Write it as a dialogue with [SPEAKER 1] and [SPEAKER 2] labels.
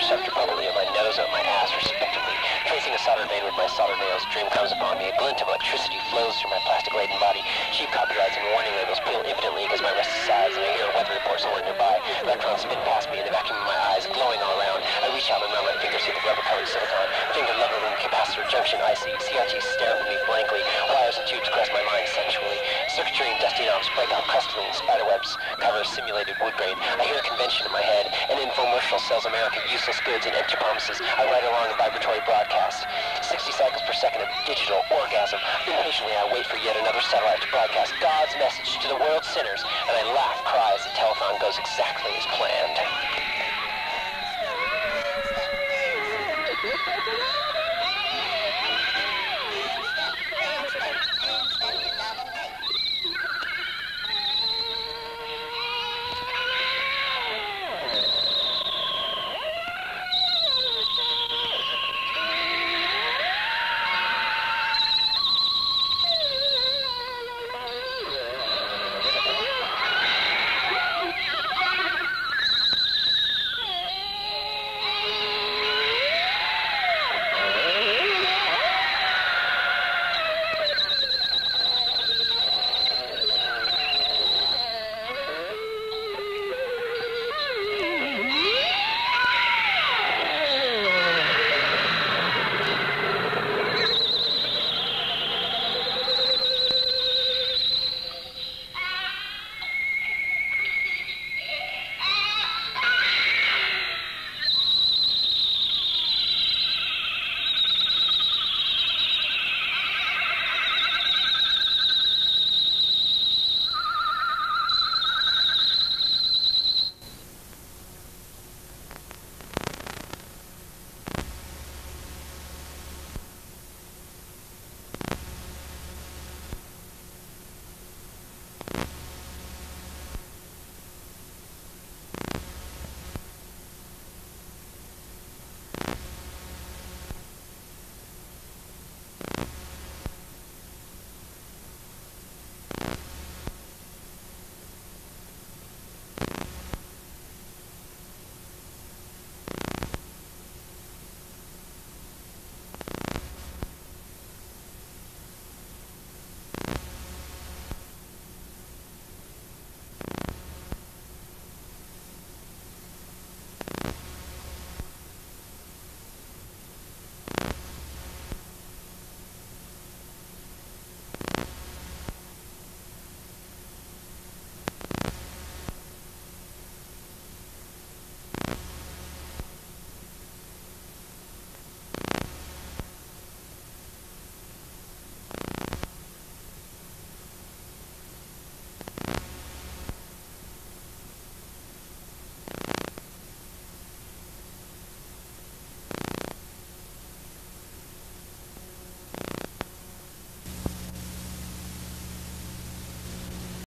[SPEAKER 1] receptor probably of my nose and my ass, respectively. Tracing a solder vein with my solder nails, dream comes upon me. A glint of electricity flows through my plastic-laden body. Cheap copyrights and warning labels peel impotently against my restless sides, and I hear a weather report somewhere nearby. Electrons spin past me in the vacuum of my eyes, glowing all around. I reach out and run my fingers through the rubber-colored silicon. Finger leveling capacitor junction IC. CRTs stare at me blankly. Wires and tubes caress my mind sensually. Circuitry and dusty knobs break out crustally in spiderwebs cover simulated wood grain. I hear a convention in my head. An infomercial sells America useless goods and empty promises. I ride along a vibratory broadcast. 60 cycles per second of digital orgasm. Impatiently I wait for yet another satellite to broadcast God's message to the world's sinners, and I laugh, cry as the telethon goes exactly as planned.